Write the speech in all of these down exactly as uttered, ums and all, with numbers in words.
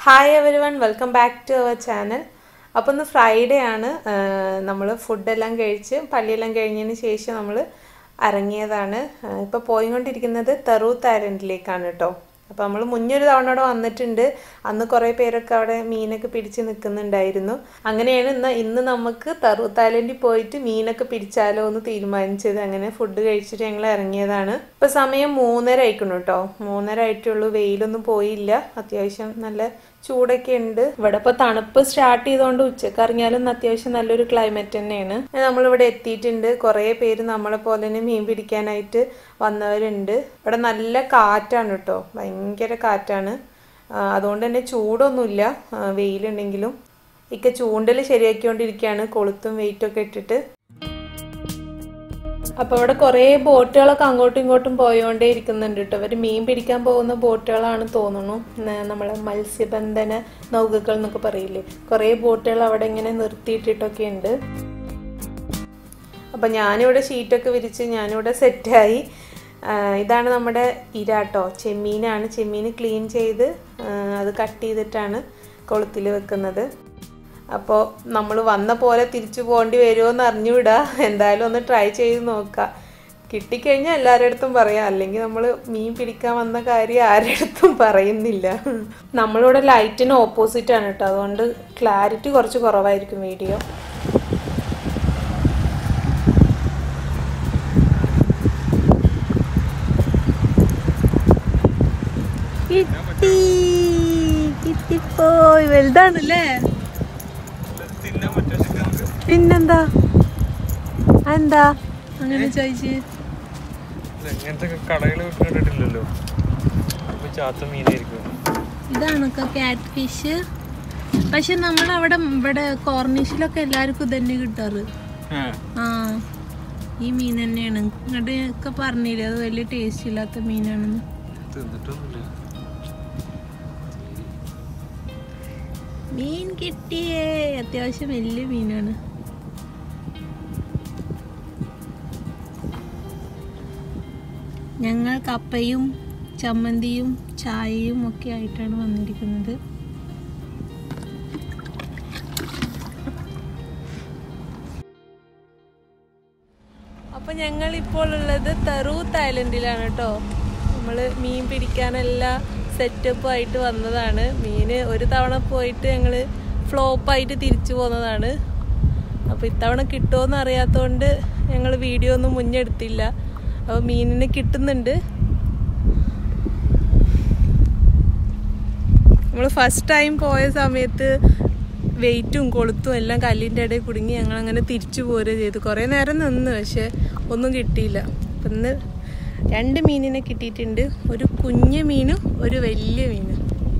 Hi everyone, welcome back to our channel. അപ്പോൾ ഇന്ന് Friday ആണ്. നമ്മൾ ഫുഡ് എല്ലാം കഴിച്ച് പള്ളിയെല്ലാം കഴിഞ്ഞതിന് ശേഷം നമ്മൾ ഇറങ്ങിയതാണ്. ഇപ്പോൾ പോയിക്കൊണ്ടിരിക്കുന്നത് തറൂത്ത് ഐലൻഡിലേക്കാണ് കേട്ടോ. അപ്പോൾ നമ്മൾ മുന്നൊരു തവണ അവിടെ വന്നിട്ടുണ്ട്. അന്ന് കുറേ പേരൊക്കെ അവിടെ മീനൊക്കെ പിടിച്ച് നിൽക്കുന്നുണ്ടായിരുന്നു. അങ്ങനെയാണ് ഇന്ന് ഇന്ന് നമുക്ക് തറൂത്ത് ഐലൻഡിൽ പോയിട്ട് മീനൊക്കെ പിടിച്ചാലോ എന്ന് തീരുമാനിച്ചത്. അങ്ങനെ ഫുഡ് കഴിച്ചിട്ട് ഞങ്ങൾ ഇറങ്ങിയതാണ്. ഇപ്പോൾ സമയം മൂന്നര ആയിക്കണം കേട്ടോ. മൂന്നര ആയിട്ടുള്ളൂ. വെയിലൊന്നും പോയില്ല. അത്യാവശ്യം നല്ല ചൂടൊക്കെ ഉണ്ട്. ഇവിടെ ഇപ്പോൾ തണുപ്പ് സ്റ്റാർട്ട് ചെയ്തുകൊണ്ട് ഉച്ചക്ക് ഇറങ്ങിയാലും അത്യാവശ്യം നല്ലൊരു ക്ലൈമറ്റ് തന്നെയാണ്. നമ്മളിവിടെ എത്തിയിട്ടുണ്ട്. കുറേ പേര് നമ്മളെ പോലെ തന്നെ മീൻ പിടിക്കാനായിട്ട് വന്നവരുണ്ട്. ഇവിടെ നല്ല കാറ്റാണ് കേട്ടോ, ഭയങ്കര കാറ്റാണ്. അതുകൊണ്ട് തന്നെ ചൂടൊന്നുമില്ല, വെയിലുണ്ടെങ്കിലും. ഇക്ക ചൂണ്ടൽ ശരിയാക്കിക്കൊണ്ടിരിക്കുകയാണ്, കൊളുത്തും വെയിറ്റൊക്കെ ഇട്ടിട്ട്. അപ്പോൾ ഇവിടെ കുറേ ബോട്ടുകളൊക്കെ അങ്ങോട്ടും ഇങ്ങോട്ടും പോയോണ്ടേ ഇരിക്കുന്നുണ്ട് കേട്ടോ. അവർ മീൻ പിടിക്കാൻ പോകുന്ന ബോട്ടുകളാണ് തോന്നുന്നു. നമ്മളെ മത്സ്യബന്ധന നൗകകൾ എന്നൊക്കെ പറയില്ലേ, കുറേ ബോട്ടുകൾ അവിടെ ഇങ്ങനെ നിർത്തിയിട്ടിട്ടൊക്കെ ഉണ്ട്. അപ്പം ഞാനിവിടെ ഷീറ്റൊക്കെ വിരിച്ച് ഞാനിവിടെ സെറ്റായി. ഇതാണ് നമ്മുടെ ഇര കേട്ടോ, ചെമ്മീനാണ്. ചെമ്മീൻ ക്ലീൻ ചെയ്ത് അത് കട്ട് ചെയ്തിട്ടാണ് കൊളുത്തിൽ വെക്കുന്നത്. അപ്പോൾ നമ്മൾ വന്ന പോലെ തിരിച്ചു പോകേണ്ടി വരുമോ എന്ന് അറിഞ്ഞുവിടാ. എന്തായാലും ഒന്ന് ട്രൈ ചെയ്ത് നോക്കാം. കിട്ടിക്കഴിഞ്ഞാൽ എല്ലാവരുടെ അടുത്തും പറയാം, അല്ലെങ്കിൽ നമ്മൾ മീൻ പിടിക്കാൻ വന്ന കാര്യം ആരുടെ അടുത്തും പറയുന്നില്ല. നമ്മളിവിടെ ലൈറ്റിന് ഓപ്പോസിറ്റ് ആണ് കേട്ടോ, അതുകൊണ്ട് ക്ലാരിറ്റി കുറച്ച് കുറവായിരിക്കും വീഡിയോ. കിട്ടി കിട്ടിപ്പോയി, വലുതാണല്ലേ. പിന്നെന്താ എന്താ അങ്ങനെ ചോദിച്ച്? ഇതാണ് കാറ്റ് ഫിഷ്. പക്ഷെ നമ്മളവിടെ ഇവിടെ കോർണിഷിലൊക്കെ എല്ലാവർക്കും ഇതന്നെ കിട്ടാറ്. ആ ഈ മീൻ തന്നെയാണ്. ഇങ്ങോട്ട് ഒക്കെ പറഞ്ഞില്ലേ അത് വലിയ ടേസ്റ്റ് ഇല്ലാത്ത മീനാണെന്ന്. മീൻ കിട്ടിയേ, അത്യാവശ്യം വലിയ മീനാണ്. ഞങ്ങൾ കപ്പയും ചമ്മന്തിയും ചായയും ഒക്കെ ആയിട്ടാണ് വന്നിരിക്കുന്നത്. അപ്പോൾ ഞങ്ങളിപ്പോൾ ഉള്ളത് തറൂത്ത് ഐലൻഡിലാണ് കേട്ടോ. നമ്മൾ മീൻ പിടിക്കാനെല്ലാം സെറ്റപ്പായിട്ട് വന്നതാണ്. മീൻ ഒരു തവണ പോയിട്ട് ഞങ്ങൾ ഫ്ലോപ്പായിട്ട് തിരിച്ചു പോകുന്നതാണ്. അപ്പോൾ ഇത്തവണ കിട്ടുമോയെന്ന് അറിയാത്തതുകൊണ്ട് ഞങ്ങൾ വീഡിയോ ഒന്നും മുന്നെടുത്തില്ല. അപ്പോൾ മീനിനെ കിട്ടുന്നുണ്ട്. നമ്മൾ ഫസ്റ്റ് ടൈം പോയ സമയത്ത് വെയിറ്റും കൊളുത്തും എല്ലാം കല്ലിൻ്റെ ഇടയിൽ കുടുങ്ങി ഞങ്ങൾ അങ്ങനെ തിരിച്ചു പോരുക ചെയ്തു. കുറേ നേരം നിന്ന്, പക്ഷെ ഒന്നും കിട്ടിയില്ല. അപ്പം ഇന്ന് രണ്ട് മീനിനെ കിട്ടിയിട്ടുണ്ട്, ഒരു കുഞ്ഞു മീനും ഒരു വലിയ മീനും.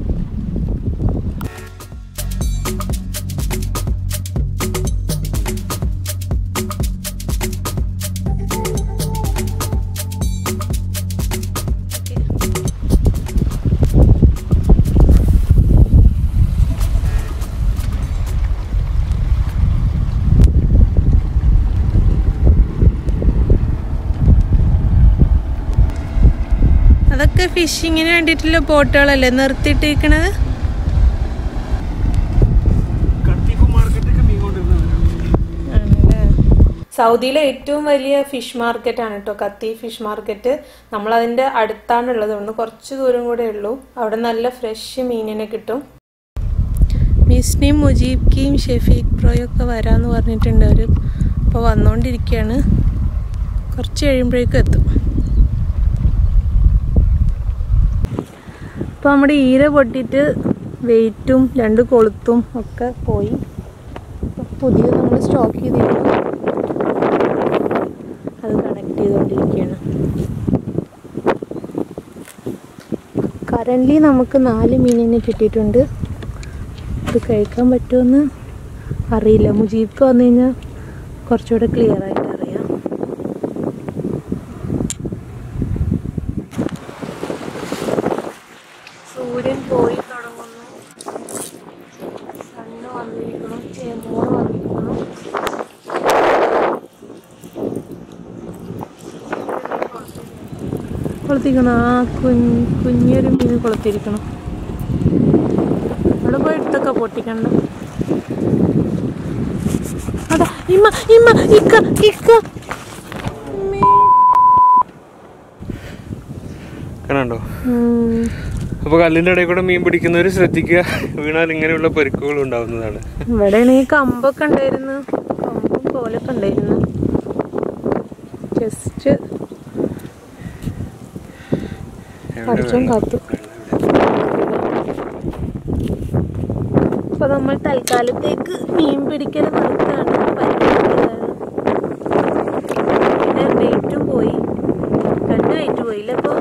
അതൊക്കെ ഫിഷിങ്ങിന് വേണ്ടിയിട്ടുള്ള ബോട്ടുകളല്ലേ നിർത്തിയിട്ടിരിക്കണത്. സൗദിയിലെ ഏറ്റവും വലിയ ഫിഷ് മാർക്കറ്റാണ് കേട്ടോ ഖത്തീഫ് ഫിഷ് മാർക്കറ്റ്. നമ്മളതിൻ്റെ അടുത്താണുള്ളത്, ഒന്ന് കുറച്ച് ദൂരം കൂടെ ഉള്ളൂ. അവിടെ നല്ല ഫ്രഷ് മീനിനെ കിട്ടും. മിസ്നിയും മുജീബ്ക്കിയും ഷെഫീഖ് പ്രോയൊക്കെ വരാമെന്ന് പറഞ്ഞിട്ടുണ്ട് അവർ. അപ്പോൾ വന്നുകൊണ്ടിരിക്കുകയാണ്, കുറച്ച് കഴിയുമ്പോഴേക്കും എത്തും. അപ്പോൾ നമ്മുടെ ഈര പൊട്ടിയിട്ട് വെയിറ്റും രണ്ട് കൊളുത്തും ഒക്കെ പോയി. പുതിയത് നമ്മൾ സ്റ്റോക്ക് ചെയ്തിരിക്കും, അത് കണക്ട് ചെയ്തുകൊണ്ടിരിക്കുകയാണ്. കറൻ്റ്ലി നമുക്ക് നാല് മീനിനെ കിട്ടിയിട്ടുണ്ട്. ഇത് കഴിക്കാൻ പറ്റുമെന്ന് അറിയില്ല. മുജീബ്ക്ക് വന്നു കഴിഞ്ഞാൽ കുറച്ചുകൂടെ ക്ലിയർ ആയിട്ട് അറിയാം. സൂര്യൻ പോയി തുടങ്ങുന്നു, സണ്ണ് വന്നിരിക്കണം, ചേമോട് വന്നിരിക്കണം. കൊളുത്തിക്കണം, ആ കുഞ്ഞ് കുഞ്ഞൊരു മീൻ കൊളുത്തിരിക്കണം. അവിടെ പോയി എടുത്തൊക്കെ പൊട്ടിക്കണ്ട. അതാ ഇമ്മ ഇമ്മ ഇക്ക ഇക്ക കാണണ്ടോ? അപ്പൊ കല്ലിന്റെ ഇടയിൽ കൂടെ മീൻ പിടിക്കുന്നവർ ശ്രദ്ധിക്കുക, വീണാൽ ഇങ്ങനെയുള്ള പരിക്കുകൾ ഉണ്ടാവുന്നതാണ്. ഇവിടെ കമ്പൊക്കെ ഉണ്ടായിരുന്നു, കമ്പും കോലൊക്കെ ഉണ്ടായിരുന്നു. ജസ്റ്റ് പഠിച്ചോൻ കാത്തു. അപ്പൊ നമ്മൾ തൽക്കാലത്തേക്ക് മീൻ പിടിക്കൽ നിർത്തുകയാണ്. പിന്നെ വെയിറ്റും പോയി, രണ്ട് വെയിറ്റ് പോയില്ല. അപ്പൊ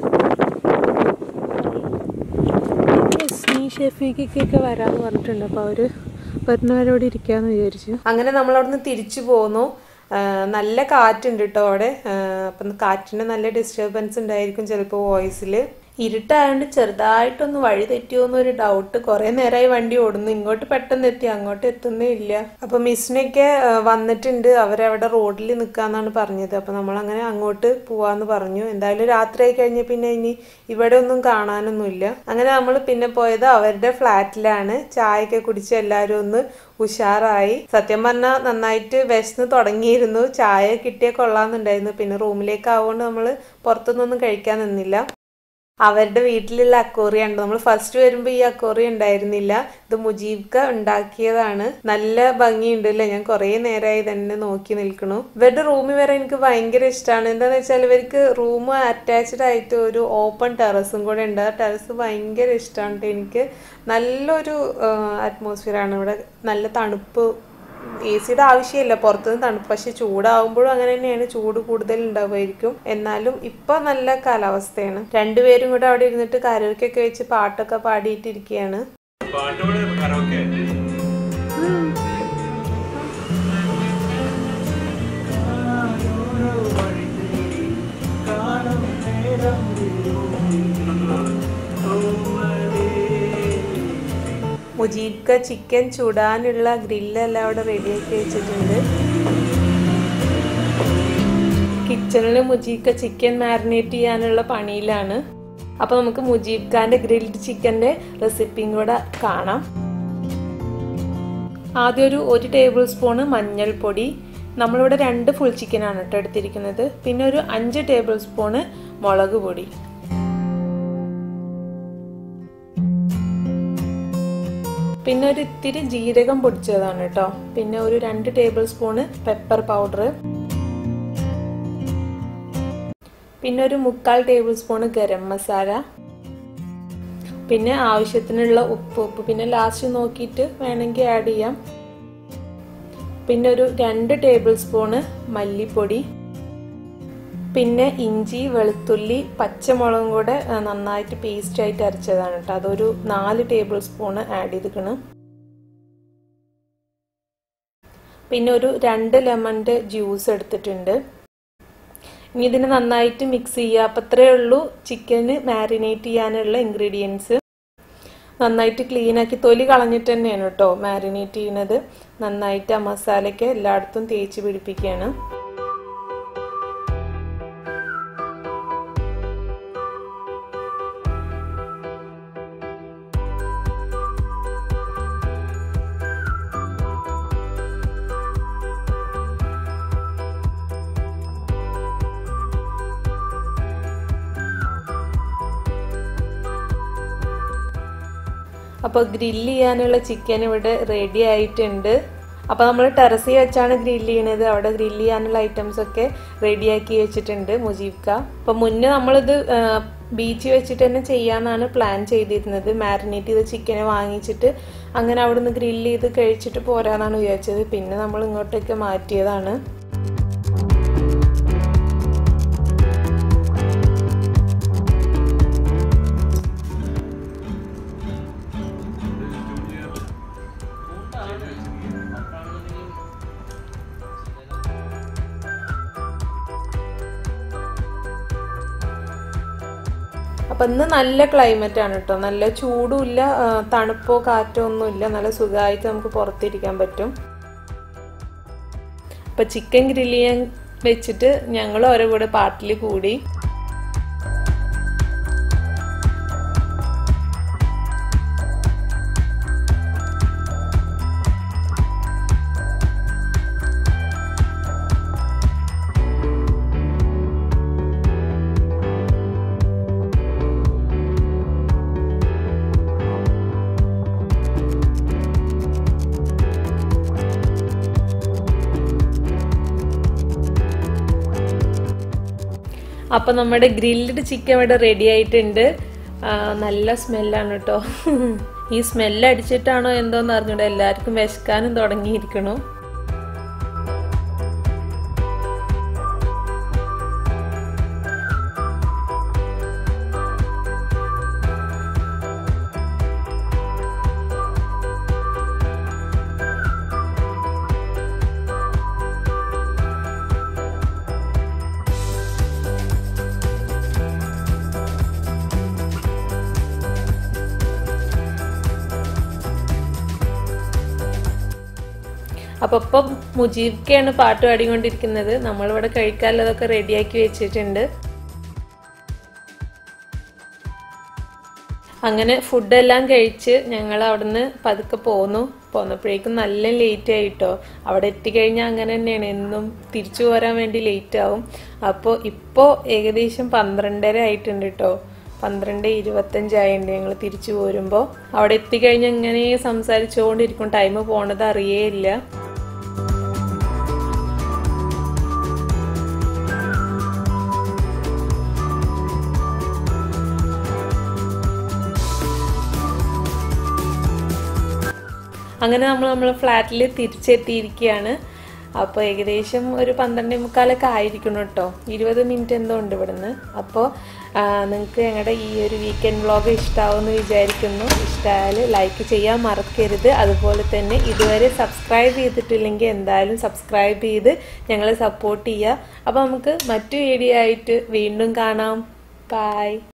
ഷെഫീക്കൊക്കെ വരാന്ന് പറഞ്ഞിട്ടുണ്ട്. അപ്പൊ അവര് വരുന്നവരോട് ഇരിക്കാന്ന് വിചാരിച്ചു. അങ്ങനെ നമ്മൾ അവിടുന്ന് തിരിച്ചു പോന്നു. നല്ല കാറ്റുണ്ട് കേട്ടോ അവിടെ. അപ്പം കാറ്റിന് നല്ല ഡിസ്റ്റർബൻസ് ഉണ്ടായിരിക്കും ചിലപ്പോൾ വോയിസിൽ. ഇരുട്ടായതുകൊണ്ട് ചെറുതായിട്ടൊന്ന് വഴി തെറ്റിയോന്നൊരു ഡൗട്ട്. കുറെ നേരമായി വണ്ടി ഓടുന്നു, ഇങ്ങോട്ട് പെട്ടെന്ന് എത്തി, അങ്ങോട്ട് എത്തുന്നേ ഇല്ല. അപ്പൊ മിസ്സിനൊക്കെ വന്നിട്ടുണ്ട്, അവരവിടെ റോഡിൽ നിൽക്കാന്നാണ് പറഞ്ഞത്. അപ്പൊ നമ്മളങ്ങനെ അങ്ങോട്ട് പോവാന്ന് പറഞ്ഞു. എന്തായാലും രാത്രി ആയി കഴിഞ്ഞ പിന്നെ ഇനി ഇവിടെ ഒന്നും കാണാനൊന്നുമില്ല. അങ്ങനെ നമ്മൾ പിന്നെ പോയത് അവരുടെ ഫ്ലാറ്റിലാണ്. ചായയൊക്കെ കുടിച്ച് എല്ലാവരും ഒന്ന് ഉഷാറായി. സത്യം പറഞ്ഞാൽ നന്നായിട്ട് വിശന്ന് തുടങ്ങിയിരുന്നു. ചായ കിട്ടിയാൽ കൊള്ളാന്നുണ്ടായിരുന്നു. പിന്നെ റൂമിലേക്ക് ആവുകൊണ്ട് നമ്മൾ പുറത്തുനിന്നൊന്നും കഴിക്കാൻ നിന്നില്ല. അവരുടെ വീട്ടിലുള്ള അക്കോറിയ ഉണ്ട്. നമ്മൾ ഫസ്റ്റ് വരുമ്പോൾ ഈ അക്കോറിയ ഉണ്ടായിരുന്നില്ല. ഇത് മുജീബ്ക്ക ഉണ്ടാക്കിയതാണ്. നല്ല ഭംഗിയുണ്ട് അല്ലേ? ഞാൻ കുറേ നേരമായി തന്നെ നോക്കി നിൽക്കണു. ഇവരുടെ റൂമിൽ വരെ എനിക്ക് ഭയങ്കര ഇഷ്ടമാണ്. എന്താണെന്ന് വെച്ചാൽ ഇവർക്ക് റൂം അറ്റാച്ച്ഡ് ആയിട്ട് ഒരു ഓപ്പൺ ടെറസും കൂടെ ഉണ്ട്. ആ ടെറസ് ഭയങ്കര ഇഷ്ടമാണ് എനിക്ക്. നല്ലൊരു അറ്റ്മോസ്ഫിയറാണ് ഇവിടെ. നല്ല തണുപ്പ്, എ സിയുടെ ആവശ്യമില്ല, പുറത്തുനിന്ന് തണുപ്പ്. പക്ഷെ ചൂടാവുമ്പോഴും അങ്ങനെ തന്നെയാണ്, ചൂട് കൂടുതൽ ഉണ്ടാവുമായിരിക്കും. എന്നാലും ഇപ്പൊ നല്ല കാലാവസ്ഥയാണ്. രണ്ടുപേരും കൂടെ അവിടെ ഇരുന്നിട്ട് കരോക്കൊക്കെ വെച്ച് പാട്ടൊക്കെ പാടിയിട്ടിരിക്കുകയാണ്. മുജീബ്ക്ക ചിക്കൻ ചുടാനുള്ള ഗ്രില്ലെല്ലാം അവിടെ റെഡിയാക്കി വെച്ചിട്ടുണ്ട്. കിച്ചണിൽ മുജീബ്ക്ക ചിക്കൻ മാരിനേറ്റ് ചെയ്യാനുള്ള പണിയിലാണ്. അപ്പൊ നമുക്ക് മുജീബ്ക്കാന്റെ ഗ്രിൽഡ് ചിക്കന്റെ റെസിപ്പിയും കൂടെ കാണാം. ആദ്യം ഒരു ഒരു ടേബിൾ സ്പൂണ് മഞ്ഞൾപ്പൊടി. നമ്മളിവിടെ രണ്ട് ഫുൾ ചിക്കനാണ് കേട്ടോ എടുത്തിരിക്കുന്നത്. പിന്നെ ഒരു അഞ്ച് ടേബിൾ സ്പൂണ് മുളക് പൊടി. പിന്നെ ഒരു ഇത്തിരി ജീരകം പൊടിച്ചതാണ് കേട്ടോ. പിന്നെ ഒരു രണ്ട് ടേബിൾ സ്പൂണ് പെപ്പർ പൗഡർ. പിന്നെ ഒരു മുക്കാൽ ടേബിൾ സ്പൂണ് ഗരം മസാല. പിന്നെ ആവശ്യത്തിനുള്ള ഉപ്പ് ഉപ്പ് പിന്നെ ലാസ്റ്റ് നോക്കിയിട്ട് വേണമെങ്കിൽ ആഡ് ചെയ്യാം. പിന്നെ ഒരു രണ്ട് ടേബിൾ സ്പൂണ് മല്ലിപ്പൊടി. പിന്നെ ഇഞ്ചി, വെളുത്തുള്ളി, പച്ചമുളകും കൂടെ നന്നായിട്ട് പേസ്റ്റ് ആയിട്ട് അരച്ചതാണ് കേട്ടോ. അതൊരു നാല് ടേബിൾ സ്പൂണ് ആഡ് ചെയ്തിക്കണം. പിന്നെ ഒരു രണ്ട് ലെമണിന്റെ ജ്യൂസ് എടുത്തിട്ടുണ്ട്. ഇനി ഇതിന് നന്നായിട്ട് മിക്സ് ചെയ്യുക. അപ്പം അത്രയേ ഉള്ളൂ ചിക്കന് മാരിനേറ്റ് ചെയ്യാനുള്ള ഇൻഗ്രീഡിയൻസ്. നന്നായിട്ട് ക്ലീൻ ആക്കി തൊലി കളഞ്ഞിട്ട് തന്നെയാണ് കേട്ടോ മാരിനേറ്റ് ചെയ്യുന്നത്. നന്നായിട്ട് ആ മസാലയ്ക്ക് എല്ലായിടത്തും തേച്ച് പിടിപ്പിക്കുകയാണ്. അപ്പോൾ ഗ്രില്ല് ചെയ്യാനുള്ള ചിക്കൻ ഇവിടെ റെഡി ആയിട്ടുണ്ട്. അപ്പോൾ നമ്മൾ ടെറസിൽ വെച്ചാണ് ഗ്രില്ല് ചെയ്യണത്. അവിടെ ഗ്രില്ല് ചെയ്യാനുള്ള ഐറ്റംസ് ഒക്കെ റെഡിയാക്കി വെച്ചിട്ടുണ്ട് മുജീബ്ക്ക. അപ്പോൾ മുന്നേ നമ്മളിത് ബീച്ച് വെച്ചിട്ട് തന്നെ ചെയ്യാനാണ് പ്ലാൻ ചെയ്തിരുന്നത്. മാരിനേറ്റ് ചെയ്ത ചിക്കനെ വാങ്ങിച്ചിട്ട് അങ്ങനെ അവിടെ നിന്ന് ഗ്രില്ല് ചെയ്ത് കഴിച്ചിട്ട് പോരാന്നാണ് വിചാരിച്ചത്. പിന്നെ നമ്മൾ ഇങ്ങോട്ടേക്ക് മാറ്റിയതാണ്. അപ്പം ഇന്ന് നല്ല ക്ലൈമറ്റ് ആണ് കേട്ടോ. നല്ല ചൂടുമില്ല, തണുപ്പോ കാറ്റോ ഒന്നുമില്ല. നല്ല സുഖമായിട്ട് നമുക്ക് പുറത്തിരിക്കാൻ പറ്റും. അപ്പം ചിക്കൻ ഗ്രില്ല് ചെയ്യാൻ വെച്ചിട്ട് ഞങ്ങൾ ഓരോ കൂടെ പാട്ടിൽ കൂടി. അപ്പം നമ്മുടെ ഗ്രിൽഡ് ചിക്കൻ ഇവിടെ റെഡി ആയിട്ടുണ്ട്. നല്ല സ്മെല്ലാണ് കേട്ടോ. ഈ സ്മെല്ല് അടിച്ചിട്ടാണോ എന്തോന്ന് അറിഞ്ഞൂടെ, എല്ലാവർക്കും വിശക്കാനും തുടങ്ങിയിരിക്കണു. അപ്പം ഇപ്പം മുജീബ്ക്കാണ് പാട്ട് പാടിക്കൊണ്ടിരിക്കുന്നത്. നമ്മളിവിടെ കഴിക്കാനുള്ളതൊക്കെ റെഡിയാക്കി വെച്ചിട്ടുണ്ട്. അങ്ങനെ ഫുഡെല്ലാം കഴിച്ച് ഞങ്ങൾ അവിടുന്ന് പതുക്കെ പോന്നു. പോന്നപ്പോഴേക്കും നല്ല ലേറ്റ് ആയിട്ടോ. അവിടെ എത്തിക്കഴിഞ്ഞാൽ അങ്ങനെ തന്നെയാണ്, എന്നും തിരിച്ചു പോരാൻ വേണ്ടി ലേറ്റ് ആവും. അപ്പോൾ ഇപ്പോൾ ഏകദേശം പന്ത്രണ്ടര ആയിട്ടുണ്ട് കേട്ടോ. പന്ത്രണ്ട് ഇരുപത്തഞ്ചായിട്ടുണ്ട് ഞങ്ങൾ തിരിച്ചു പോരുമ്പോൾ. അവിടെ എത്തിക്കഴിഞ്ഞാൽ ഇങ്ങനെ സംസാരിച്ചുകൊണ്ടിരിക്കും, ടൈം പോണത് അറിയേയില്ല. അങ്ങനെ നമ്മൾ നമ്മളെ ഫ്ലാറ്റിൽ തിരിച്ചെത്തിയിരിക്കുകയാണ്. അപ്പോൾ ഏകദേശം ഒരു പന്ത്രണ്ടേ മുക്കാലൊക്കെ ആയിരിക്കണം കേട്ടോ. ഇരുപത് മിനിറ്റ് എന്തോ ഉണ്ട് ഇവിടുന്ന്. അപ്പോൾ നിങ്ങൾക്ക് ഞങ്ങളുടെ ഈ ഒരു വീക്കെൻഡ് വ്ളോഗ് ഇഷ്ടമാവുമെന്ന് വിചാരിക്കുന്നു. ഇഷ്ടമായാൽ ലൈക്ക് ചെയ്യാൻ മറക്കരുത്. അതുപോലെ തന്നെ ഇതുവരെ സബ്സ്ക്രൈബ് ചെയ്തിട്ടില്ലെങ്കിൽ എന്തായാലും സബ്സ്ക്രൈബ് ചെയ്ത് ഞങ്ങളെ സപ്പോർട്ട് ചെയ്യുക. അപ്പോൾ നമുക്ക് മറ്റു വീഡിയോ ആയിട്ട് വീണ്ടും കാണാം. ബൈ.